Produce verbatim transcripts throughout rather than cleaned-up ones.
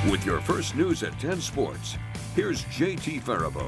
With your first news at ten Sports, here's J T Faribault.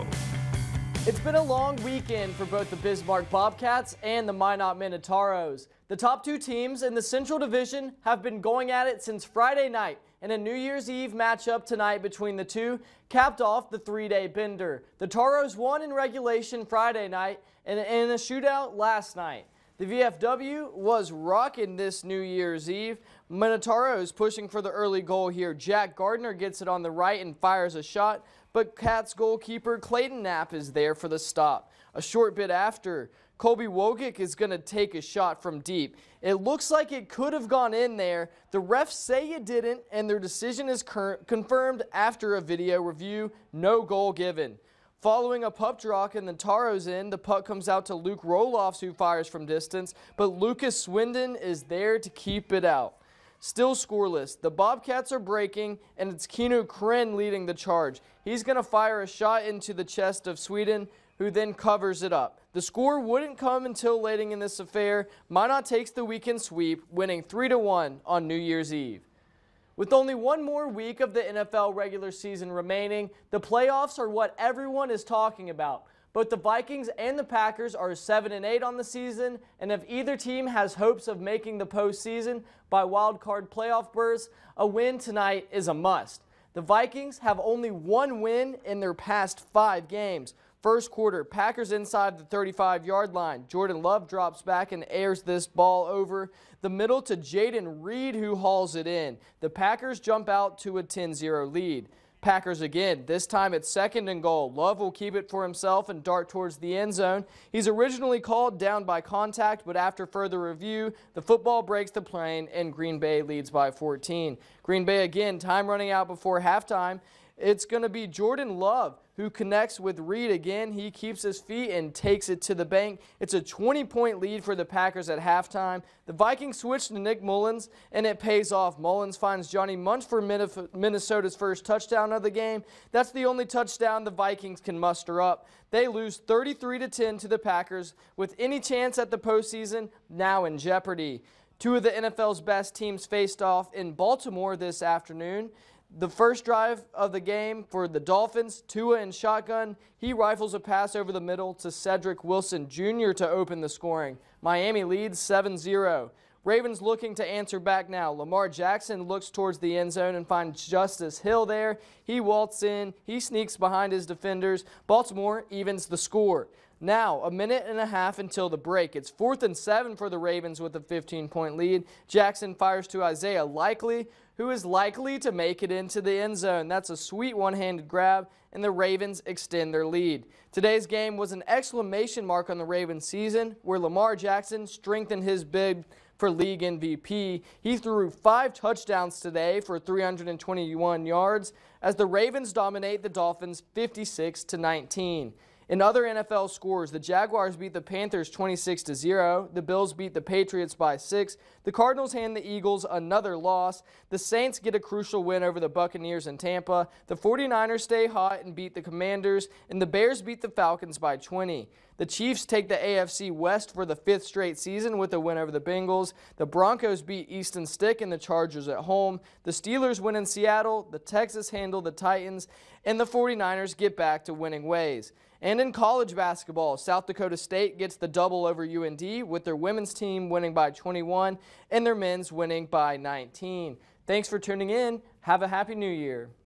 It's been a long weekend for both the Bismarck Bobcats and the Minot Minotauros. The top two teams in the Central Division have been going at it since Friday night, and a New Year's Eve matchup tonight between the two capped off the three-day bender. The Toros won in regulation Friday night and in a shootout last night. The V F W was rocking this New Year's Eve. Minotauros pushing for the early goal here. Jack Gardner gets it on the right and fires a shot, but Cats goalkeeper Clayton Knapp is there for the stop. A short bit after, Colby Wogic is going to take a shot from deep. It looks like it could have gone in there. The refs say it didn't, and their decision is confirmed after a video review. No goal given. Following a puck drop in the Toros end, the puck comes out to Luke Roloffs, who fires from distance, but Lucas Swindon is there to keep it out. Still scoreless. The Bobcats are breaking, and it's Kino Kren leading the charge. He's going to fire a shot into the chest of Sweden, who then covers it up. The score wouldn't come until late in this affair. Minot takes the weekend sweep, winning three to one on New Year's Eve. With only one more week of the N F L regular season remaining, the playoffs are what everyone is talking about. Both the Vikings and the Packers are seven and eight on the season, and if either team has hopes of making the postseason by wild card playoff berths, a win tonight is a must. The Vikings have only one win in their past five games. First quarter, Packers inside the thirty-five yard line. Jordan Love drops back and airs this ball over the middle to Jaden Reed, who hauls it in. The Packers jump out to a ten zero lead. Packers again, this time it's second and goal. Love will keep it for himself and dart towards the end zone. He's originally called down by contact, but after further review, the football breaks the plane and Green Bay leads by fourteen. Green Bay again, time running out before halftime. It's going to be Jordan Love who connects with Reed again. He keeps his feet and takes it to the bank. It's a twenty point lead for the Packers at halftime. The Vikings switch to Nick Mullins, and it pays off. Mullins finds Johnny Munch for Minnesota's first touchdown of the game. That's the only touchdown the Vikings can muster up. They lose thirty-three to ten to the Packers, with any chance at the postseason now in jeopardy. Two of the N F L's best teams faced off in Baltimore this afternoon. The first drive of the game for the Dolphins, Tua in shotgun. He rifles a pass over the middle to Cedric Wilson Junior to open the scoring. Miami leads seven zero. Ravens looking to answer back now. Lamar Jackson looks towards the end zone and finds Justice Hill there. He waltzes in. He sneaks behind his defenders. Baltimore evens the score. Now, a minute and a half until the break. It's fourth and seven for the Ravens with a fifteen point lead. Jackson fires to Isaiah Likely, who is likely to make it into the end zone. That's a sweet one-handed grab, and the Ravens extend their lead. Today's game was an exclamation mark on the Ravens season, where Lamar Jackson strengthened his bid for league M V P. He threw five touchdowns today for three hundred twenty-one yards as the Ravens dominate the Dolphins fifty-six to nineteen. In other N F L scores, the Jaguars beat the Panthers twenty-six to zero. The Bills beat the Patriots by six. The Cardinals hand the Eagles another loss. The Saints get a crucial win over the Buccaneers in Tampa. The forty-niners stay hot and beat the Commanders. And the Bears beat the Falcons by twenty. The Chiefs take the A F C West for the fifth straight season with a win over the Bengals. The Broncos beat Easton Stick and the Chargers at home. The Steelers win in Seattle. The Texans handle the Titans. And the forty-niners get back to winning ways. And in college basketball, South Dakota State gets the double over U N D with their women's team winning by twenty-one and their men's winning by nineteen. Thanks for tuning in. Have a happy new year.